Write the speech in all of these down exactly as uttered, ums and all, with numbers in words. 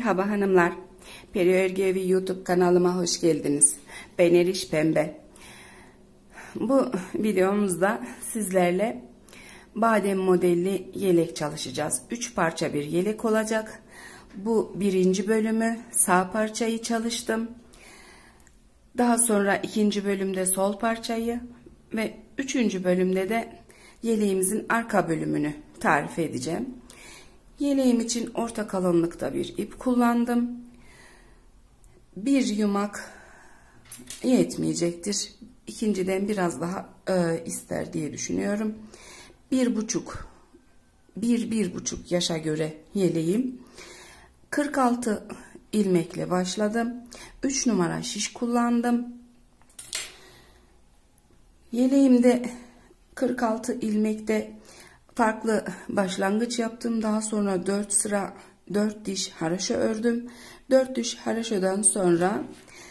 Merhaba hanımlar, Peri Örgü Evi YouTube kanalıma hoş geldiniz. Ben Eriş Pembe. Bu videomuzda sizlerle badem modelli yelek çalışacağız. üç parça bir yelek olacak. Bu birinci bölümü, sağ parçayı çalıştım. Daha sonra ikinci bölümde sol parçayı ve üçüncü bölümde de yeleğimizin arka bölümünü tarif edeceğim. Yeleğim için orta kalınlıkta bir ip kullandım. Bir yumak yetmeyecektir. İkinciden biraz daha e, ister diye düşünüyorum. Bir buçuk, bir bir buçuk yaşa göre yeleğim. kırk altı ilmekle başladım. üç numara şiş kullandım. Yeleğimde kırk altı ilmekte farklı başlangıç yaptım. Daha sonra dört sıra dört diş haroşa ördüm. dört diş haroşadan sonra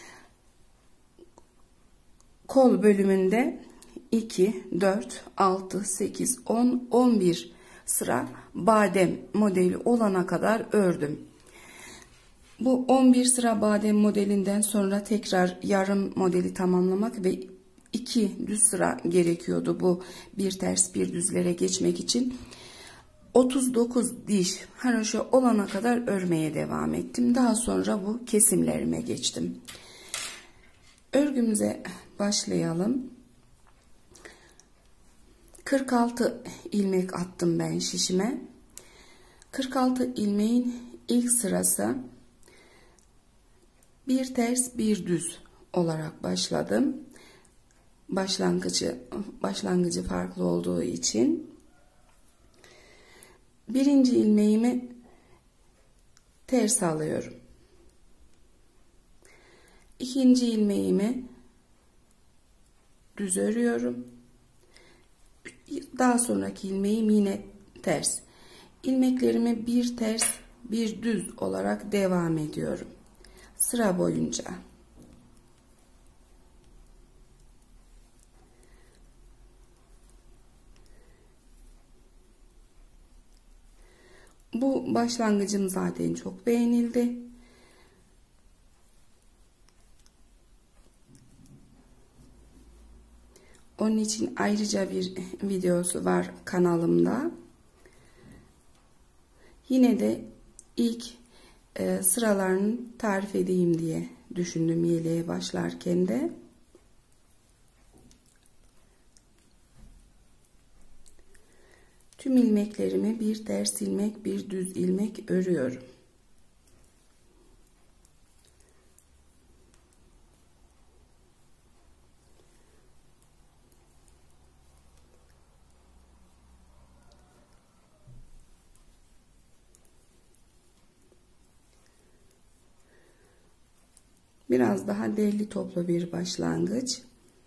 kol bölümünde iki, dört, altı, sekiz, on, on bir sıra badem modeli olana kadar ördüm. Bu on bir sıra badem modelinden sonra tekrar yarım modeli tamamlamak ve iki düz sıra gerekiyordu bu bir ters bir düzlere geçmek için. otuz dokuz diş haroşa olana kadar örmeye devam ettim. Daha sonra bu kesimlerime geçtim. Örgümüze başlayalım. kırk altı ilmek attım ben şişime. kırk altı ilmeğin ilk sırası bir ters bir düz olarak başladım. Başlangıcı başlangıcı farklı olduğu için birinci ilmeğimi ters alıyorum. İkinci ilmeğimi düz örüyorum. Daha sonraki ilmeğim yine ters. İlmeklerimi bir ters bir düz olarak devam ediyorum sıra boyunca. Bu başlangıcım zaten çok beğenildi. Onun için ayrıca bir videosu var kanalımda. Yine de ilk e, sıralarını tarif edeyim diye düşündüm yeleğe başlarken de. Tüm ilmeklerimi bir ters ilmek bir düz ilmek örüyorum. Biraz daha derli toplu bir başlangıç.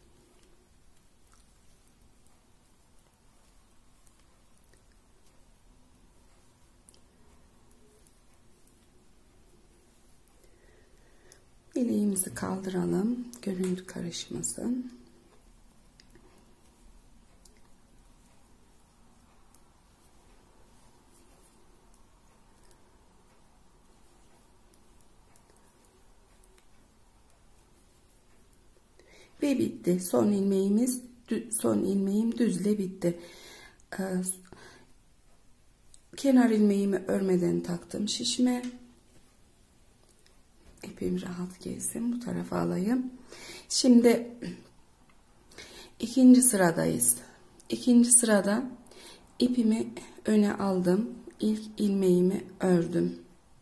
Yeleğimizi kaldıralım. Görüntü karışmasın. Ve bitti. Son ilmeğimiz son ilmeğim düzle bitti. Ee, kenar ilmeğimi örmeden taktım şişime. İpim rahat gelsin. Bu tarafa alayım. Şimdi ikinci sıradayız. İkinci sırada ipimi öne aldım. İlk ilmeğimi ördüm.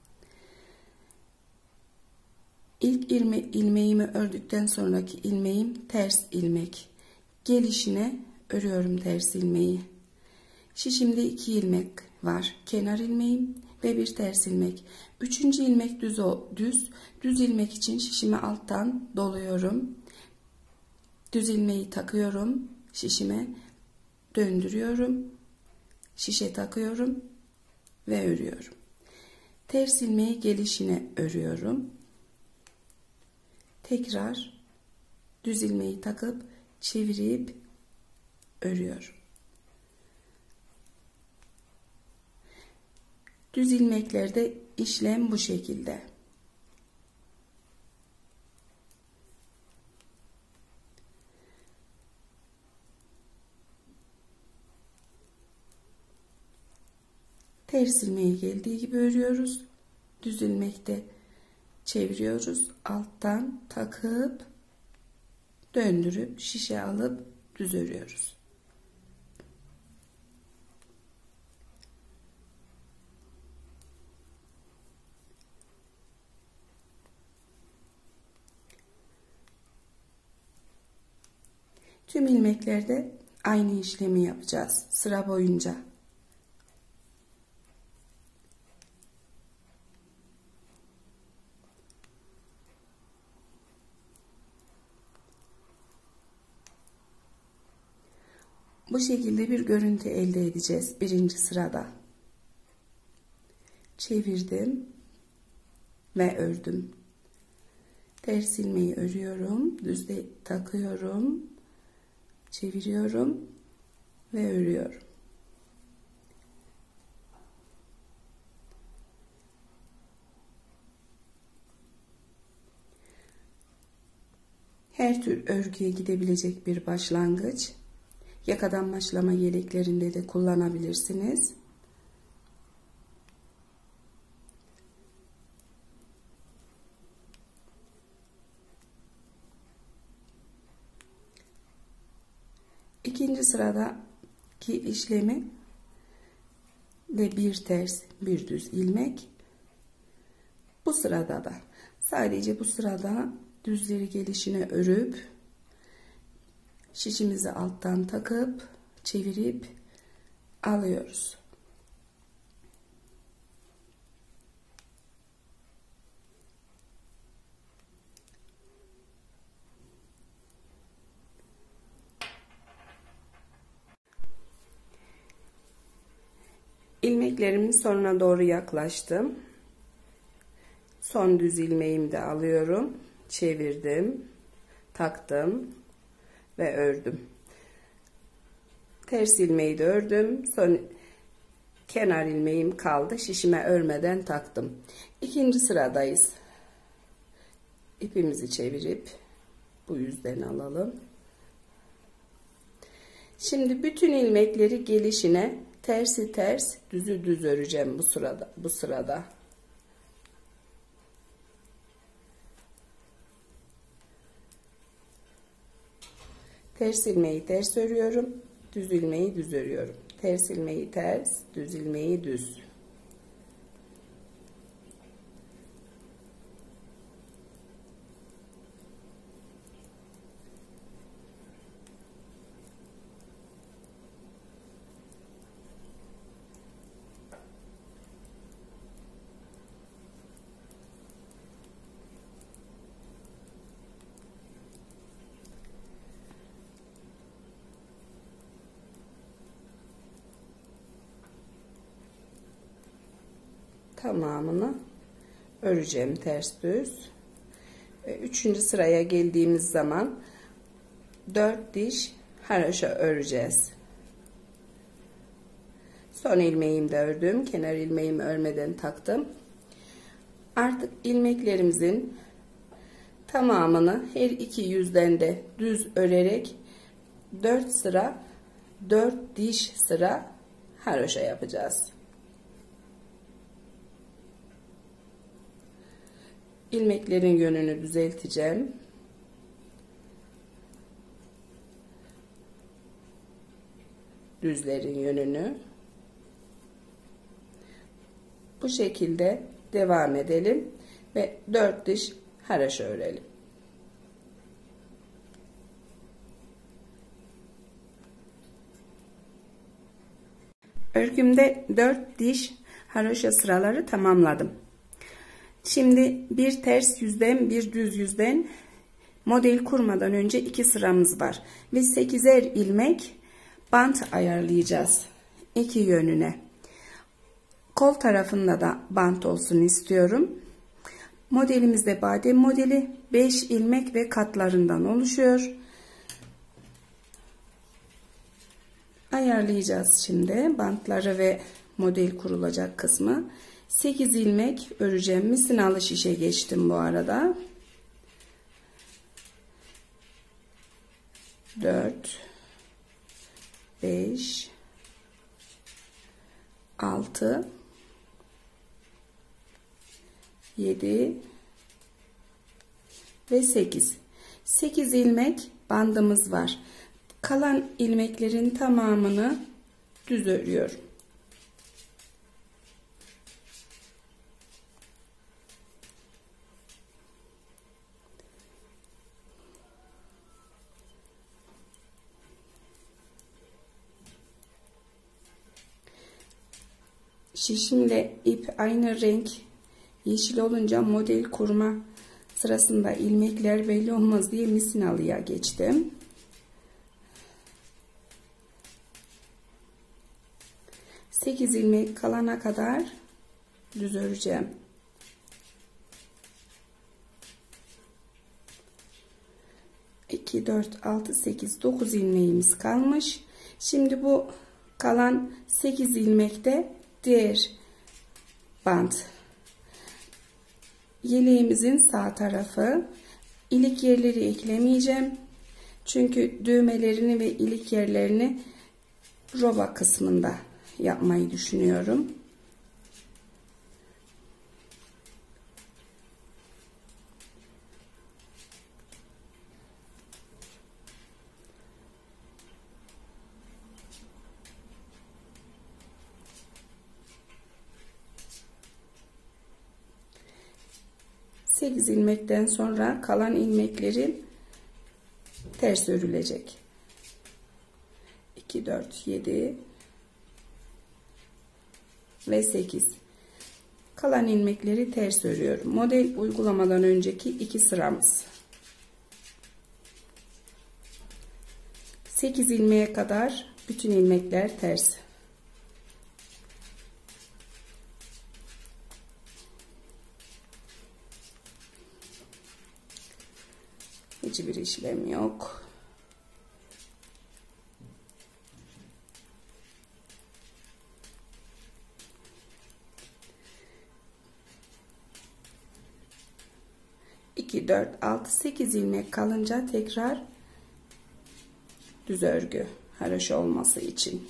İlk ilme, ilmeğimi ördükten sonraki ilmeğim ters ilmek. Gelişine örüyorum ters ilmeği. Şişimde iki ilmek var. Kenar ilmeğim ve bir ters ilmek. Üçüncü ilmek düz o düz. Düz ilmek için şişimi alttan doluyorum. Düz ilmeği takıyorum. Şişime döndürüyorum. Şişe takıyorum ve örüyorum. Ters ilmeği gelişine örüyorum. Tekrar düz ilmeği takıp çevirip örüyorum. Düz ilmeklerde işlem bu şekilde. Ters ilmeği geldiği gibi örüyoruz. Düz ilmekte çeviriyoruz. Alttan takıp döndürüp şişe alıp düz örüyoruz. Tüm ilmeklerde aynı işlemi yapacağız sıra boyunca. Bu şekilde bir görüntü elde edeceğiz birinci sırada. Çevirdim ve ördüm. Ters ilmeği örüyorum, düzde takıyorum, çeviriyorum ve örüyorum. Her tür örgüye gidebilecek bir başlangıç. Yakadan başlama yeleklerinde de kullanabilirsiniz. İkinci sıradaki işlemi de bir ters bir düz ilmek. Bu sırada da sadece bu sırada düzleri gelişine örüp şişimizi alttan takıp çevirip alıyoruz. İlmeklerimin sonuna doğru yaklaştım. Son düz ilmeğimi de alıyorum. Çevirdim, taktım ve ördüm. Ters ilmeği de ördüm. Son kenar ilmeğim kaldı. Şişime örmeden taktım. İkinci sıradayız. İpimizi çevirip bu yüzden alalım. Şimdi bütün ilmekleri gelişine tersi ters, düzü düz öreceğim bu sırada. Bu sırada. Ters ilmeği ters örüyorum, düz ilmeği düz örüyorum. Ters ilmeği ters, düz ilmeği düz. Tamamını öreceğim ters düz. Üçüncü sıraya geldiğimiz zaman dört diş haroşa öreceğiz. Son ilmeğimi de ördüm. Kenar ilmeğimi örmeden taktım. Artık ilmeklerimizin tamamını her iki yüzden de düz örerek dört sıra dört diş sıra haroşa yapacağız. İlmeklerin yönünü düzelteceğim. Düzlerin yönünü. Bu şekilde devam edelim ve dört diş haroşa örelim. Örgümde dört diş haroşa sıraları tamamladım. Şimdi bir ters yüzden bir düz yüzden model kurmadan önce iki sıramız var ve sekizer ilmek bant ayarlayacağız iki yönüne. Kol tarafında da bant olsun istiyorum. Modelimizde badem modeli beş ilmek ve katlarından oluşuyor. Ayarlayacağız şimdi bantları ve model kurulacak kısmı. sekiz ilmek öreceğim. Misinalı şişe geçtim bu arada. dört, beş, altı, yedi ve sekiz. sekiz ilmek bandımız var. Kalan ilmeklerin tamamını düz örüyorum. Şişimle ip aynı renk, yeşil olunca model kurma sırasında ilmekler belli olmaz diye misinalıya geçtim. sekiz ilmek kalana kadar düz öreceğim. iki, dört, altı, sekiz, dokuz ilmeğimiz kalmış. Şimdi bu kalan sekiz ilmekte diğer bant. Yeleğimizin sağ tarafı. İlik yerleri eklemeyeceğim. Çünkü düğmelerini ve ilik yerlerini roba kısmında yapmayı düşünüyorum. sekiz ilmekten sonra kalan ilmeklerin ters örülecek. iki, dört, yedi ve sekiz. Kalan ilmekleri ters örüyorum. Model uygulamadan önceki iki sıramız. sekiz ilmeğe kadar bütün ilmekler ters. Hiçbir işlem yok. iki, dört, altı, sekiz ilmek kalınca tekrar düz örgü haroşa olması için.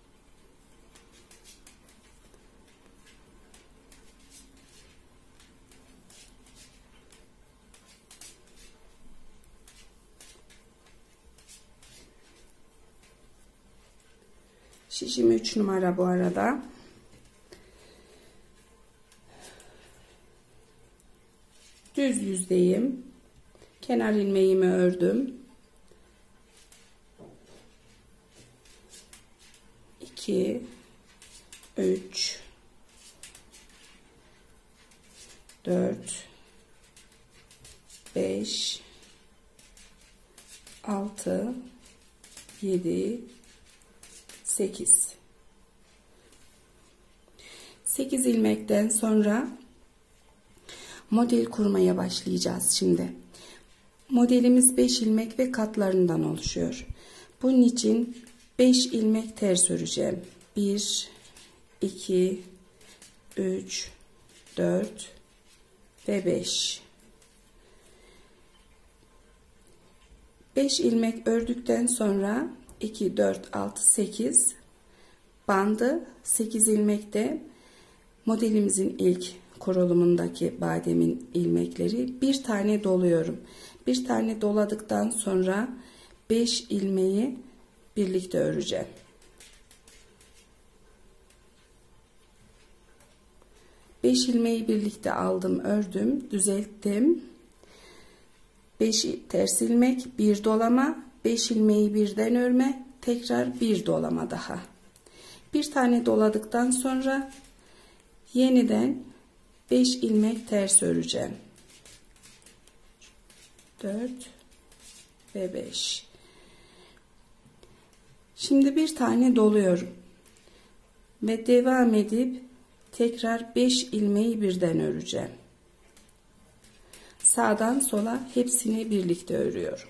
Şişim üç numara bu arada. Düz yüzdeyim. Kenar ilmeğimi ördüm. iki, üç, dört, beş, altı, yedi, sekiz. sekiz ilmekten sonra model kurmaya başlayacağız şimdi. Modelimiz beş ilmek ve katlarından oluşuyor. Bunun için beş ilmek ters öreceğim. bir, iki, üç, dört ve beş. beş ilmek ördükten sonra iki, dört, altı, sekiz bandı, sekiz ilmekte modelimizin ilk kurulumundaki bademin ilmekleri bir tane doluyorum. Bir tane doladıktan sonra beş ilmeği birlikte öreceğim. beş ilmeği birlikte aldım, ördüm, düzelttim. beş ters ilmek, bir dolama, beş ilmeği birden örme, tekrar bir dolama daha. Bir tane doladıktan sonra yeniden beş ilmek ters öreceğim. dört ve beş. Şimdi bir tane doluyorum ve devam edip tekrar beş ilmeği birden öreceğim. Sağdan sola hepsini birlikte örüyorum.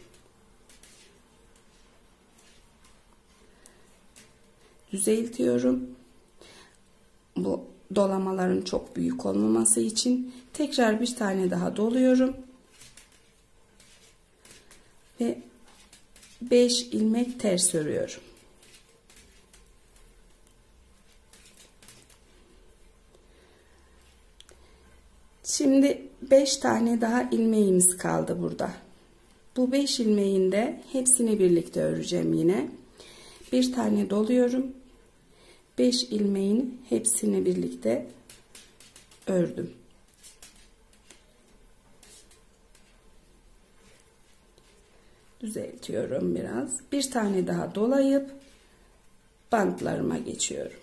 Düzeltiyorum. Bu dolamaların çok büyük olmaması için tekrar bir tane daha doluyorum. Ve beş ilmek ters örüyorum. Şimdi beş tane daha ilmeğimiz kaldı burada. Bu beş ilmeğin de hepsini birlikte öreceğim yine. Bir tane doluyorum. beş ilmeğin hepsini birlikte ördüm. Düzeltiyorum biraz. Bir tane daha dolayıp bantlarıma geçiyorum.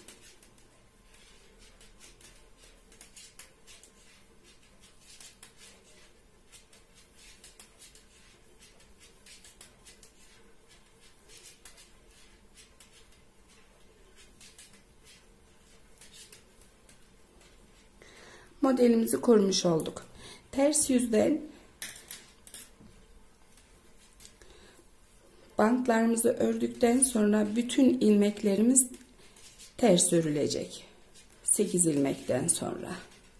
Modelimizi kurmuş olduk. Ters yüzden bantlarımızı ördükten sonra bütün ilmeklerimiz ters örülecek. sekiz ilmekten sonra.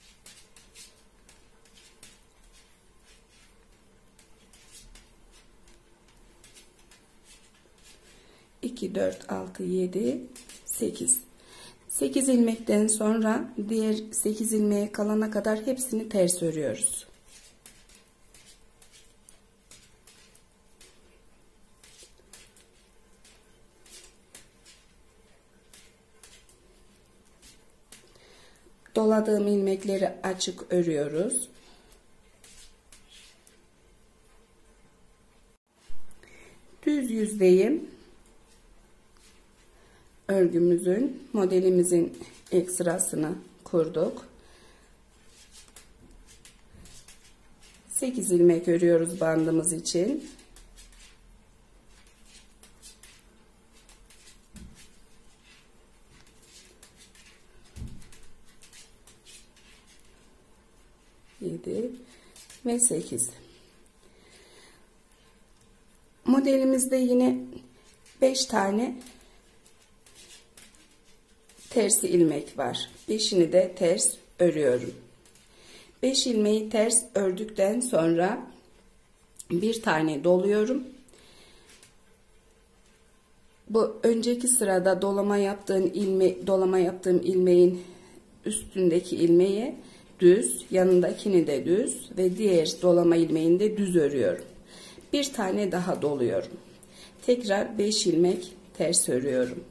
iki, dört, altı, yedi, sekiz. sekiz ilmekten sonra diğer sekiz ilmeğe kalana kadar hepsini ters örüyoruz. Doladığım ilmekleri açık örüyoruz. Düz yüzdeyim. Örgümüzün, modelimizin ilk sırasını kurduk. sekiz ilmek örüyoruz bandımız için. yedi ve sekiz. Modelimizde yine beş tane tersi ilmek var. beşini de ters örüyorum. beş ilmeği ters ördükten sonra bir tane doluyorum. Bu önceki sırada dolama yaptığım ilme dolama yaptığım ilmeğin üstündeki ilmeği düz, yanındakini de düz ve diğer dolama ilmeğini de düz örüyorum. Bir tane daha doluyorum. Tekrar beş ilmek ters örüyorum.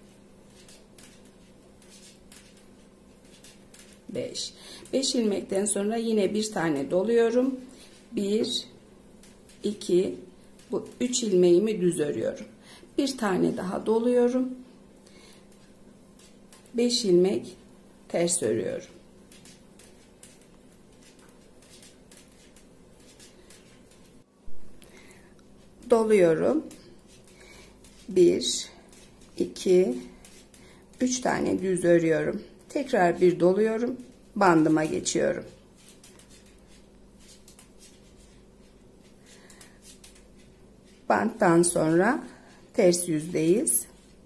beş. beş ilmekten sonra yine bir tane doluyorum. bir, iki, bu üç ilmeğimi düz örüyorum. Bir tane daha doluyorum. beş ilmek ters örüyorum. Doluyorum. bir, iki, üç tane düz örüyorum. Tekrar bir doluyorum. Bandıma geçiyorum. Banttan sonra ters yüzdeyiz.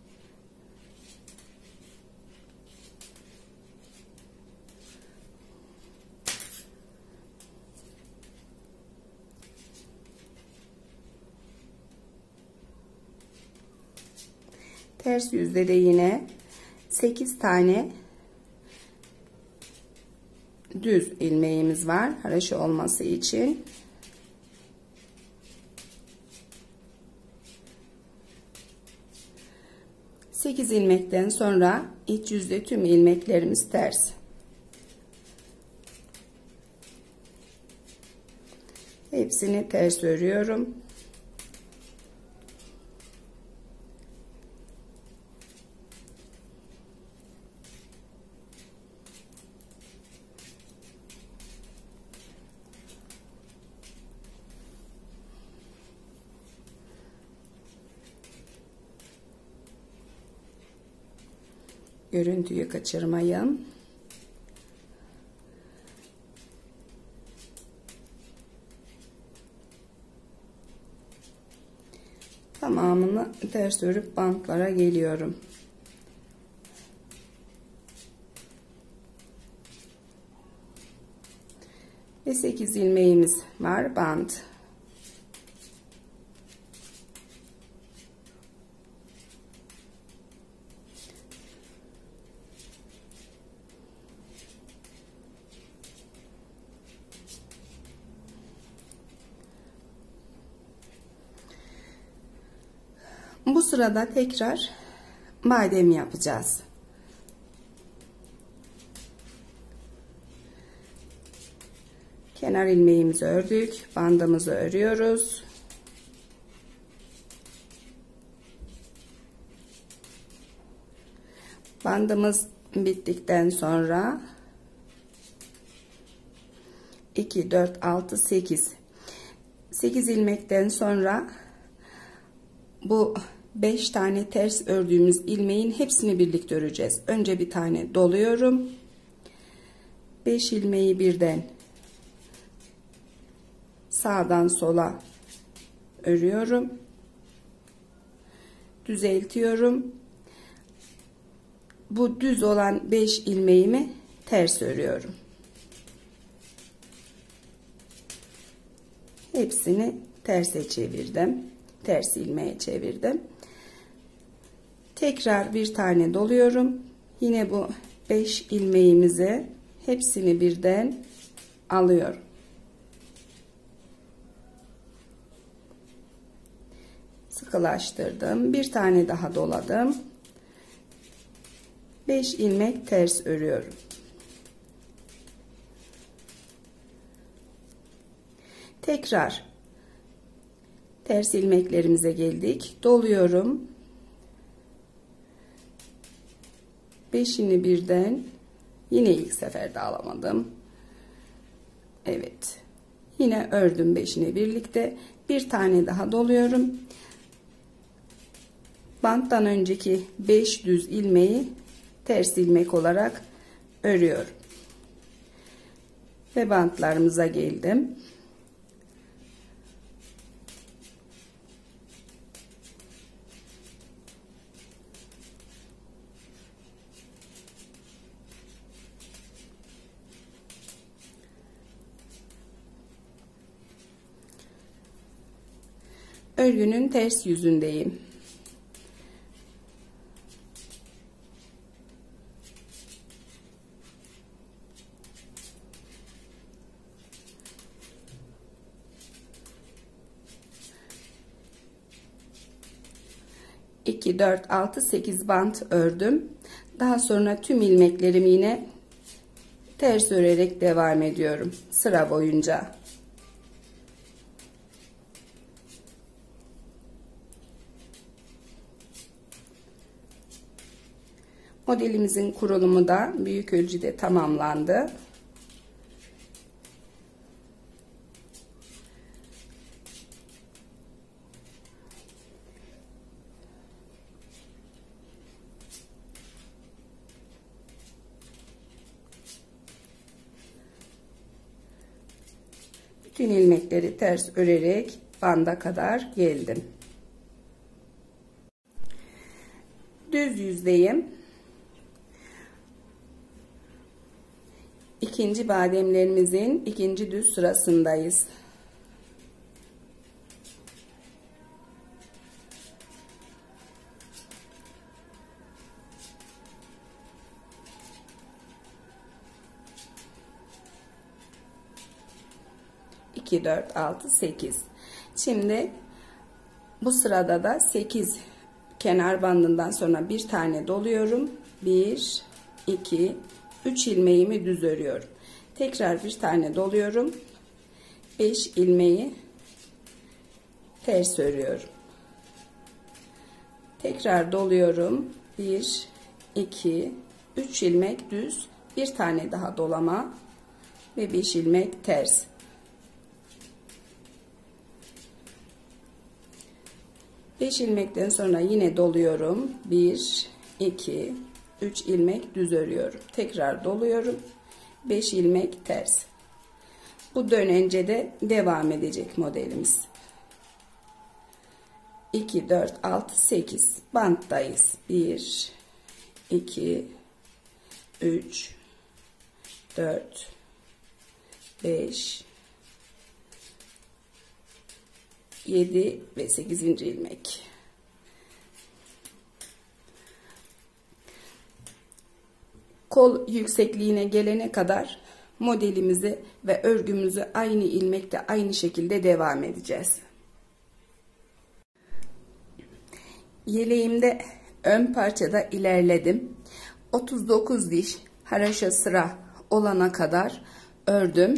Ters yüzde de yine sekiz tane düz ilmeğimiz var haraşo olması için. sekiz ilmekten sonra iç yüzde tüm ilmeklerimiz ters. Hepsini ters örüyorum. Görüntüyü kaçırmayın. Tamamını ters örüp bantlara geliyorum. ve sekiz ilmeğimiz var. Bant. Bu sırada tekrar badem yapacağız. Kenar ilmeğimizi ördük, bandımızı örüyoruz. Bandımız bittikten sonra iki, dört, altı, sekiz sekiz ilmekten sonra bu beş tane ters ördüğümüz ilmeğin hepsini birlikte öreceğiz. Önce bir tane doluyorum. beş ilmeği birden sağdan sola örüyorum. Düzeltiyorum. Bu düz olan beş ilmeğimi ters örüyorum. Hepsini terse çevirdim. Ters ilmeğe çevirdim. Tekrar bir tane doluyorum. Yine bu beş ilmeğimizi hepsini birden alıyorum. Sıkılaştırdım. Bir tane daha doladım. beş ilmek ters örüyorum. Tekrar ters ilmeklerimize geldik. Doluyorum. beşini birden yine ilk seferde alamadım. Evet. Yine ördüm beşini birlikte. Bir tane daha doluyorum. Banttan önceki beş düz ilmeği ters ilmek olarak örüyorum. Ve bantlarımıza geldim. Örgünün ters yüzündeyim. iki, dört, altı, sekiz bant ördüm. Daha sonra tüm ilmeklerimi yine ters örerek devam ediyorum sıra boyunca. Modelimizin kurulumu da büyük ölçüde tamamlandı. Bütün ilmekleri ters örerek banda kadar geldim. Düz yüzdeyim. İkinci bademlerimizin ikinci düz sırasındayız. iki, dört, altı, sekiz. Şimdi bu sırada da sekiz kenar bandından sonra bir tane doluyorum. bir, iki, üç ilmeğimi düz örüyorum. Tekrar bir tane doluyorum. beş ilmeği ters örüyorum. Tekrar doluyorum. bir, iki, üç ilmek düz, bir tane daha dolama ve beş ilmek ters. beş ilmekten sonra yine doluyorum. bir, iki, üç ilmek düz örüyorum. Tekrar doluyorum. beş ilmek ters. Bu dönence de devam edecek modelimiz. iki, dört, altı, sekiz banttayız. bir, iki, üç, dört, beş, yedi ve sekizinci ilmek. Kol yüksekliğine gelene kadar modelimizi ve örgümüzü aynı ilmekte aynı şekilde devam edeceğiz. Yeleğimde ön parçada ilerledim. otuz dokuz diş haraşo sıra olana kadar ördüm.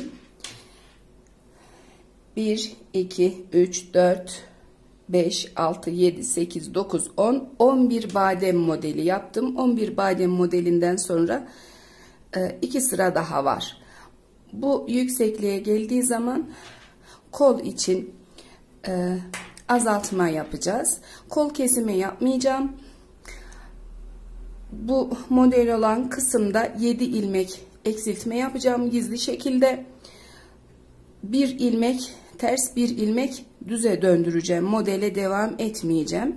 bir, iki, üç, dört, beş, altı, yedi, sekiz, dokuz, on, on bir badem modeli yaptım. on bir badem modelinden sonra iki sıra daha var. Bu yüksekliğe geldiği zaman kol için e, azaltma yapacağız. Kol kesimi yapmayacağım. Bu model olan kısımda yedi ilmek eksiltme yapacağım gizli şekilde. Bir ilmek ters, bir ilmek düze döndüreceğim. Modele devam etmeyeceğim.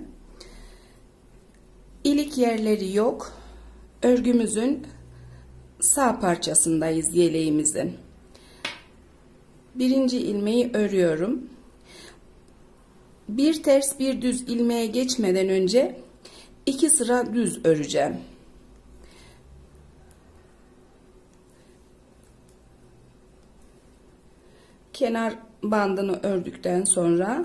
İlik yerleri yok. Örgümüzün sağ parçasındayız yeleğimizin. Birinci ilmeği örüyorum. Bir ters bir düz ilmeğe geçmeden önce iki sıra düz öreceğim. Kenar bandını ördükten sonra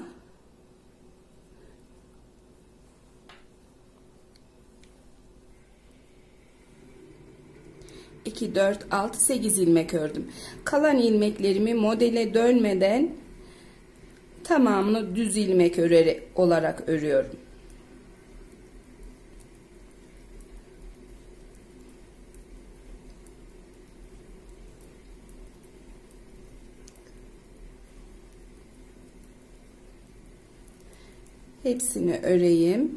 iki, dört, altı, sekiz ilmek ördüm. Kalan ilmeklerimi modele dönmeden tamamını düz ilmek örerek olarak örüyorum. Hepsini öreyim.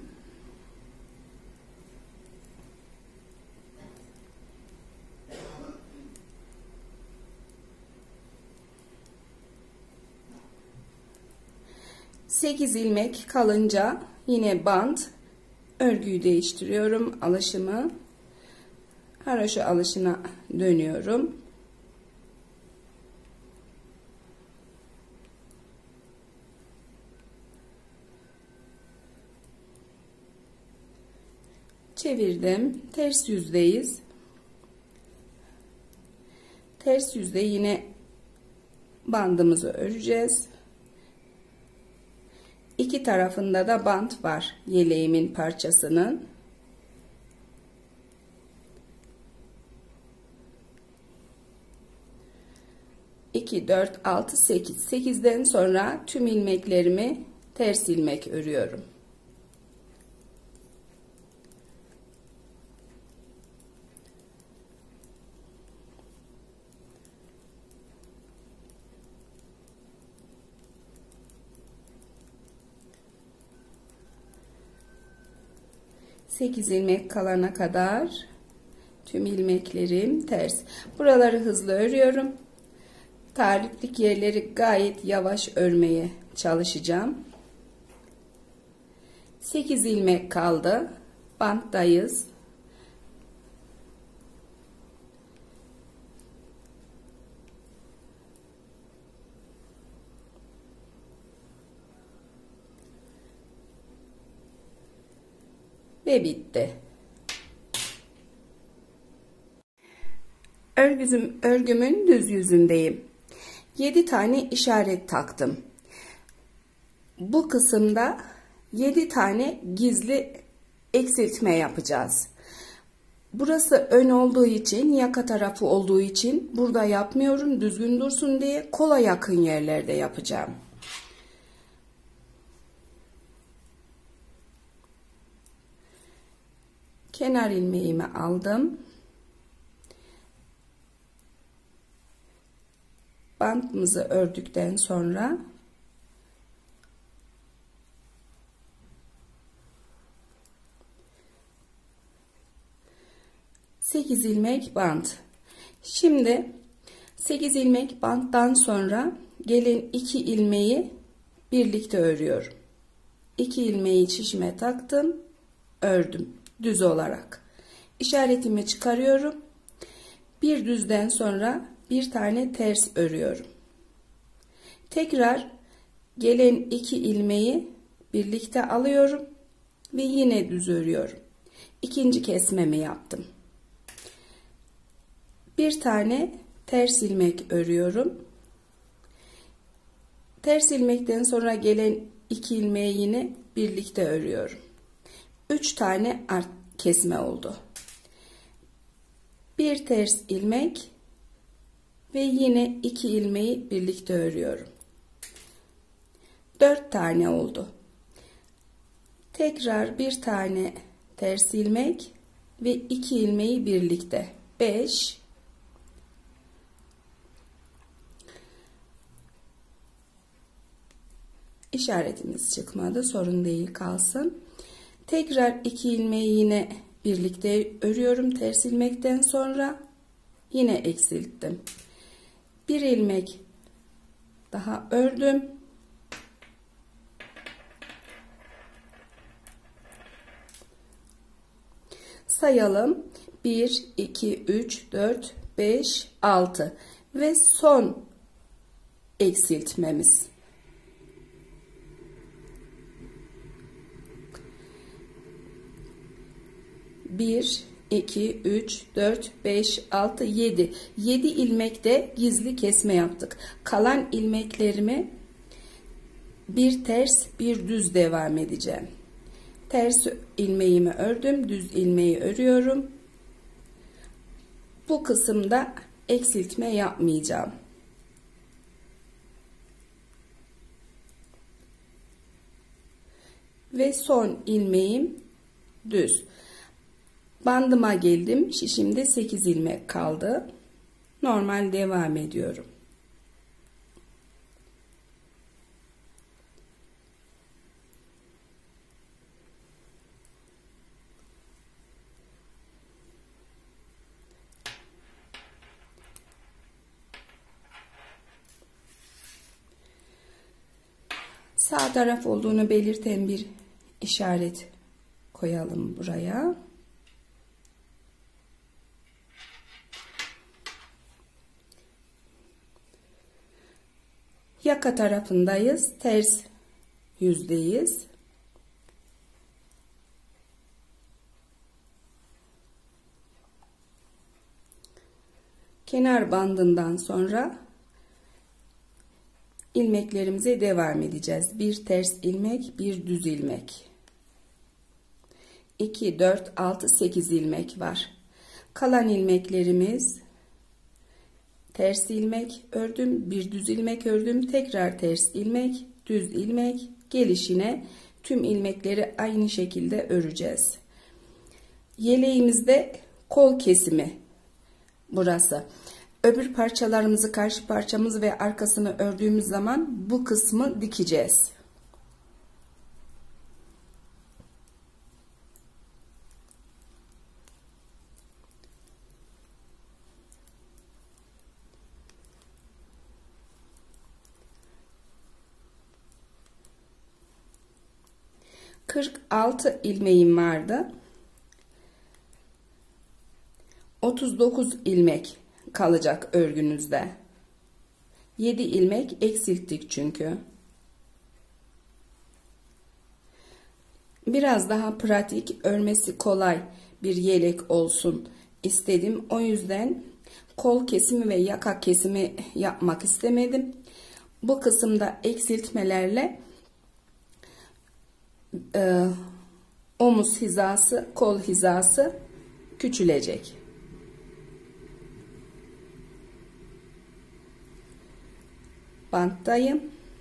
sekiz ilmek kalınca yine bant, örgüyü değiştiriyorum, alışımı haraşo alışına dönüyorum. Çevirdim. Ters yüzdeyiz. Ters yüzde yine bandımızı öreceğiz. İki tarafında da bant var yeleğimin parçasının. iki, dört, altı, sekiz. sekizden sonra tüm ilmeklerimi ters ilmek örüyorum. sekiz ilmek kalana kadar tüm ilmeklerim ters. Buraları hızlı örüyorum. Taliplik yerleri gayet yavaş örmeye çalışacağım. sekiz ilmek kaldı. Banttayız. Ve bitti. Örgüzüm, örgümün düz yüzündeyim. yedi tane işaret taktım. Bu kısımda yedi tane gizli eksiltme yapacağız. Burası ön olduğu için, yaka tarafı olduğu için burada yapmıyorum. Düzgün dursun diye kola yakın yerlerde yapacağım. Kenar ilmeğimi aldım. Bantımızı ördükten sonra sekiz ilmek bant. Şimdi sekiz ilmek banttan sonra gelen iki ilmeği birlikte örüyorum. iki ilmeği çişime taktım, ördüm düz olarak. İşaretimi çıkarıyorum. Bir düzden sonra bir tane ters örüyorum. Tekrar gelen iki ilmeği birlikte alıyorum ve yine düz örüyorum. İkinci kesmemi yaptım. Bir tane ters ilmek örüyorum. Ters ilmekten sonra gelen iki ilmeği yine birlikte örüyorum. Üç tane art kesme oldu. Bir ters ilmek ve yine iki ilmeği birlikte örüyorum. Dört tane oldu. Tekrar bir tane ters ilmek ve iki ilmeği birlikte. Beş. İşaretimiz çıkmadı. Sorun değil, kalsın. Tekrar iki ilmeği yine birlikte örüyorum. Ters ilmekten sonra yine eksilttim. Bir ilmek daha ördüm. Sayalım. bir, iki, üç, dört, beş, altı ve son eksiltmemiz. bir, iki, üç, dört, beş, altı, yedi. yedi ilmekte gizli kesme yaptık. Kalan ilmeklerimi bir ters bir düz devam edeceğim. Ters ilmeğimi ördüm, düz ilmeği örüyorum. Bu kısımda eksiltme yapmayacağım. Ve son ilmeğim düz. Bandıma geldim. Şişimde sekiz ilmek kaldı. Normal devam ediyorum. Sağ taraf olduğunu belirten bir işaret koyalım buraya. Yaka tarafındayız. Ters yüzdeyiz. Kenar bandından sonra ilmeklerimize devam edeceğiz. Bir ters ilmek, bir düz ilmek. iki, dört, altı, sekiz ilmek var. Kalan ilmeklerimiz ters ilmek ördüm, bir düz ilmek ördüm, tekrar ters ilmek, düz ilmek, gelişine tüm ilmekleri aynı şekilde öreceğiz. Yeleğimizde kol kesimi burası. Öbür parçalarımızı, karşı parçamızı ve arkasını ördüğümüz zaman bu kısmı dikeceğiz. kırk altı ilmeğim vardı. otuz dokuz ilmek kalacak örgünüzde. yedi ilmek eksilttik çünkü. Biraz daha pratik, örmesi kolay bir yelek olsun istedim. O yüzden kol kesimi ve yaka kesimi yapmak istemedim. Bu kısımda eksiltmelerle e, omuz hizası, kol hizası küçülecek. Banttayım.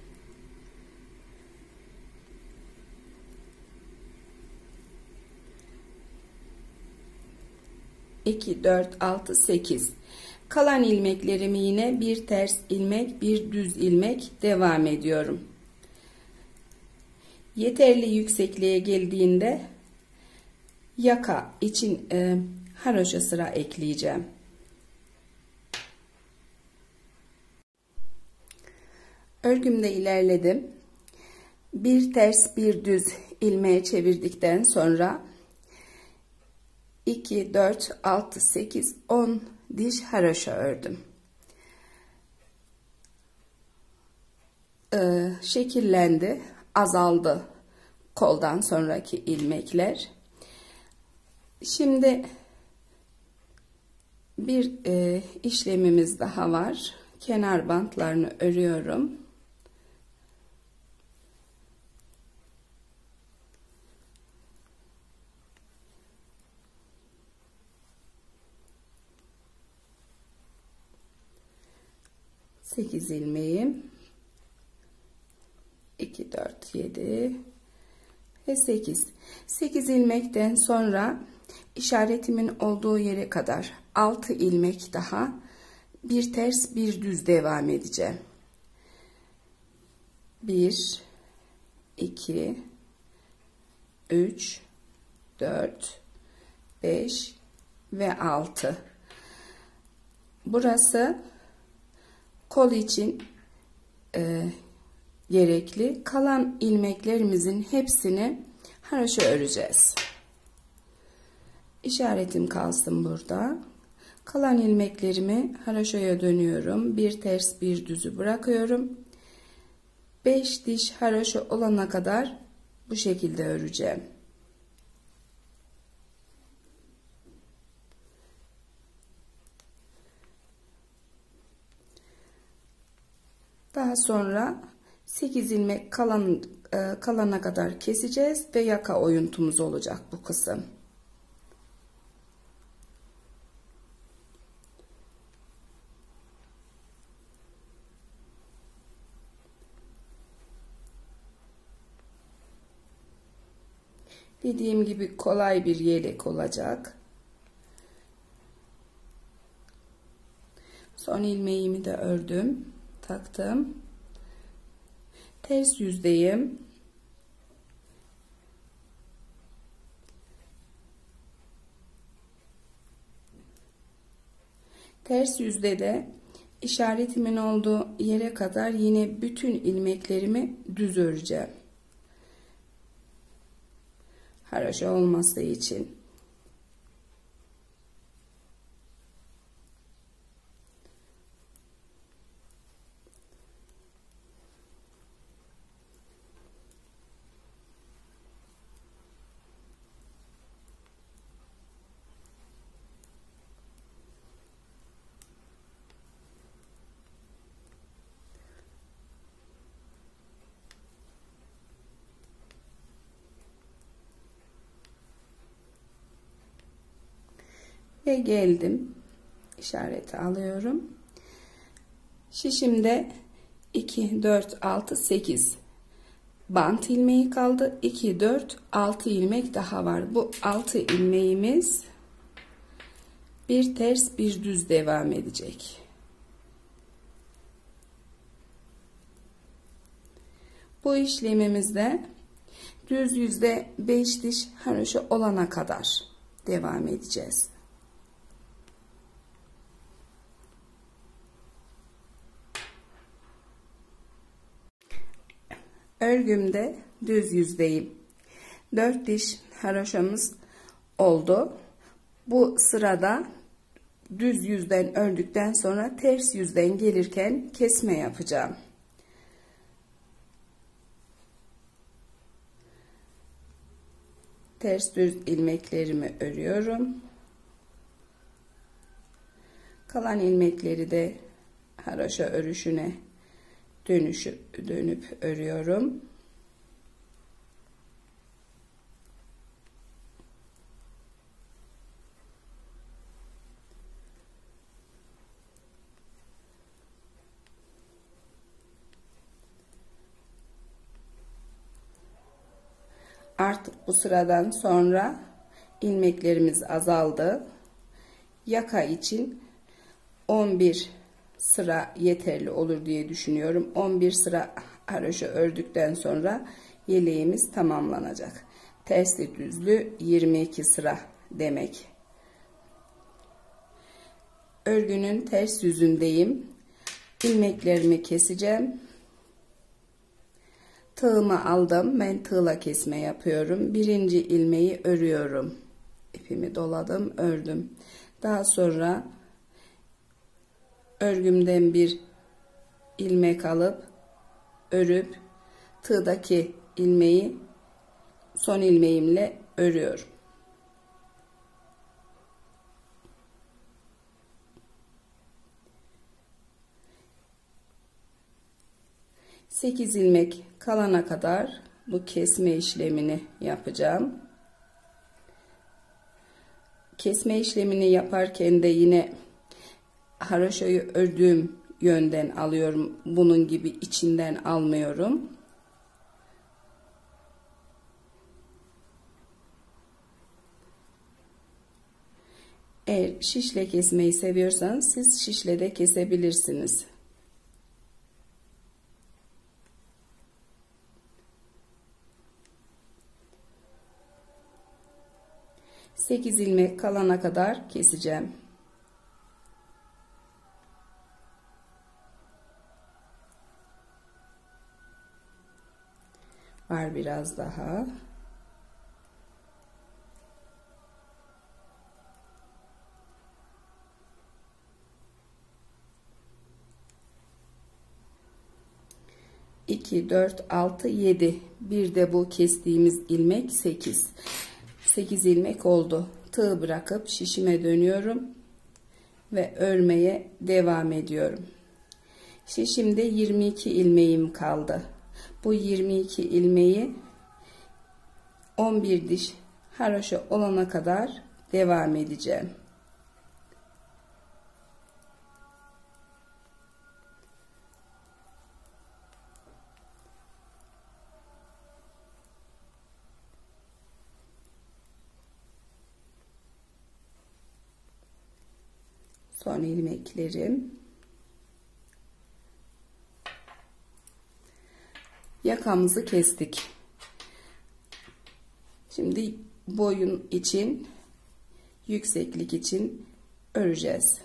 iki, dört, altı, sekiz. Kalan ilmeklerimi yine bir ters ilmek, bir düz ilmek devam ediyorum. Yeterli yüksekliğe geldiğinde yaka için e, haroşa sıra ekleyeceğim. Örgümde ilerledim. Bir ters bir düz ilmeğe çevirdikten sonra iki, dört, altı, sekiz, on diş haroşa ördüm. e, şekillendi, azaldı koldan sonraki ilmekler. Şimdi bir e, işlemimiz daha var. Kenar bantlarını örüyorum. sekiz ilmeğim, iki, dört, yedi ve sekiz. sekiz ilmekten sonra işaretimin olduğu yere kadar altı ilmek daha bir ters bir düz devam edeceğim. bir, iki, üç, dört, beş ve altı. Burası kol için e, gerekli. Kalan ilmeklerimizin hepsini haroşa öreceğiz. İşaretim kalsın burada. Kalan ilmeklerimi haroşaya dönüyorum. Bir ters bir düzü bırakıyorum. beş diş haroşa olana kadar bu şekilde öreceğim. Daha sonra sekiz ilmek kalan, e, kalana kadar keseceğiz ve yaka oyuntumuz olacak bu kısım. Dediğim gibi kolay bir yelek olacak. Son ilmeğimi de ördüm, taktım. Ters yüzdeyim. Ters yüzde de işaretimin olduğu yere kadar yine bütün ilmeklerimi düz öreceğim. Haroşa olması için. Ve geldim. İşareti alıyorum. Şişimde iki, dört, altı, sekiz bant ilmeği kaldı. iki, dört, altı ilmek daha var. Bu altı ilmeğimiz bir ters bir düz devam edecek. Bu işlemimizde düz yüzde beş diş haroşa olana kadar devam edeceğiz. Örgümde düz yüzdeyim. dört diş haroşamız oldu. Bu sırada düz yüzden ördükten sonra ters yüzden gelirken kesme yapacağım. Ters düz ilmeklerimi örüyorum. Kalan ilmekleri de haroşa örüşüne dönüşü dönüp örüyorum. Artık bu sıradan sonra ilmeklerimiz azaldı. Yaka için on bir sıra yeterli olur diye düşünüyorum. on bir sıra haroşa ördükten sonra yeleğimiz tamamlanacak. Tersli düzlü yirmi iki sıra demek. Örgünün ters yüzündeyim. İlmeklerimi keseceğim. Tığımı aldım. Ben tığla kesme yapıyorum. Birinci ilmeği örüyorum. İpimi doladım, ördüm. Daha sonra örgümden bir ilmek alıp örüp tığdaki ilmeği son ilmeğimle örüyorum. sekiz ilmek kalana kadar bu kesme işlemini yapacağım. Kesme işlemini yaparken de yine haroşayı ördüğüm yönden alıyorum. Bunun gibi içinden almıyorum. Eğer şişle kesmeyi seviyorsanız siz şişle de kesebilirsiniz. sekiz ilmek kalana kadar keseceğim. Var biraz daha. iki, dört, altı, yedi. Bir de bu kestiğimiz ilmek sekiz. sekiz ilmek oldu. Tığ bırakıp şişime dönüyorum ve örmeye devam ediyorum. Şişimde yirmi iki ilmeğim kaldı. Bu yirmi iki ilmeği on bir diş haroşa olana kadar devam edeceğim. Son ilmeklerim. Yakamızı kestik. Şimdi boyun için, yükseklik için öreceğiz.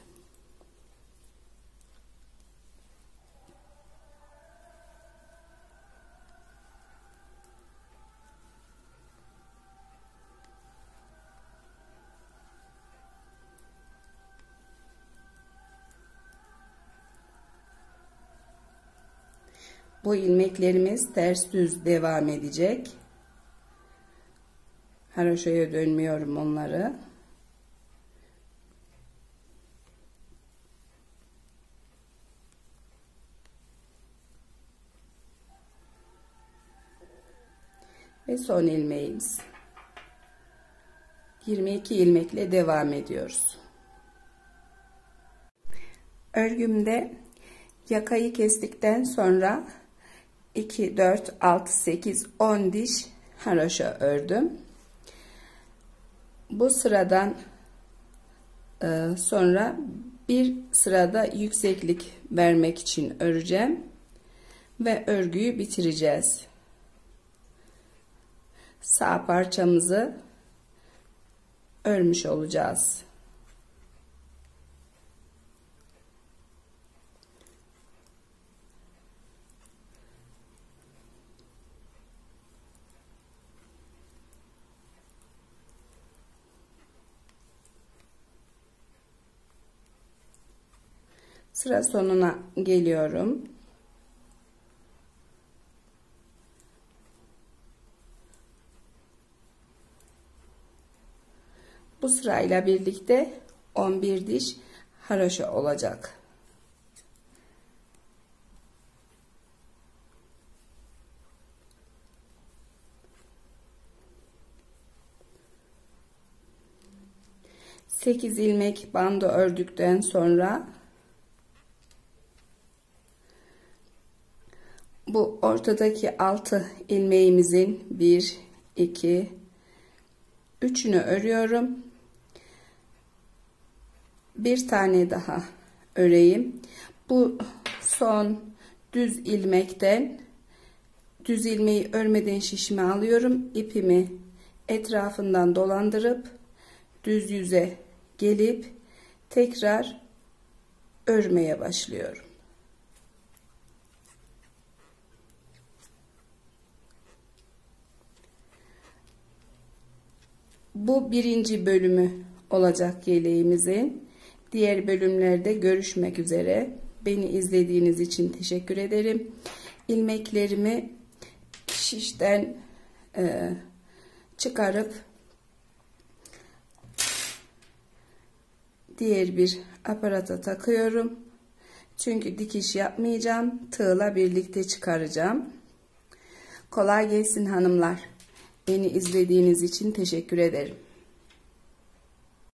Bu ilmeklerimiz ters düz devam edecek. Haroşaya dönmüyorum onları. Ve son ilmeğimiz. yirmi iki ilmekle devam ediyoruz. Örgümde yakayı kestikten sonra iki, dört, altı, sekiz, on diş haroşa ördüm. Bu sıradan e, sonra bir sırada yükseklik vermek için öreceğim ve örgüyü bitireceğiz. Sağ parçamızı örmüş olacağız. Sıra sonuna geliyorum. Bu sırayla birlikte on bir diş haroşa olacak. sekiz ilmek bandı ördükten sonra bu ortadaki altı ilmeğimizin bir, iki, üçünü örüyorum. Bir tane daha öreyim. Bu son düz ilmekten düz ilmeği örmeden şişime alıyorum. İpimi etrafından dolandırıp düz yüze gelip tekrar örmeye başlıyorum. Bu birinci bölümü olacak yeleğimizin. Diğer bölümlerde görüşmek üzere. Beni izlediğiniz için teşekkür ederim. ilmeklerimi şişten e, çıkarıp diğer bir aparata takıyorum. Çünkü dikiş yapmayacağım. Tığla birlikte çıkaracağım. Kolay gelsin hanımlar. Beni izlediğiniz için teşekkür ederim.